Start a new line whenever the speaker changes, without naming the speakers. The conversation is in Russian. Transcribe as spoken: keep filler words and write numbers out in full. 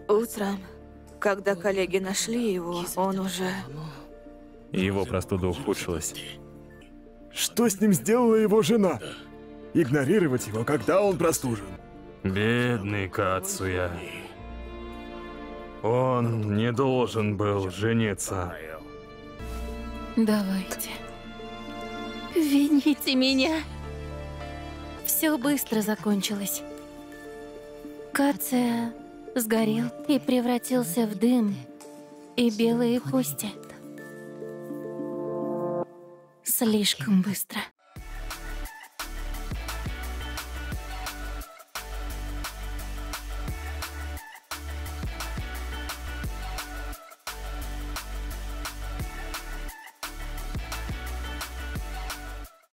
Утром, когда коллеги нашли его, он уже...
Его простуда ухудшилась.
Что с ним сделала его жена? Игнорировать его, когда он простужен.
Бедный Кацуя. Он не должен был жениться.
Давайте. Вините меня. Все быстро закончилось. Кация сгорел и превратился в дым и белые кости. Слишком быстро.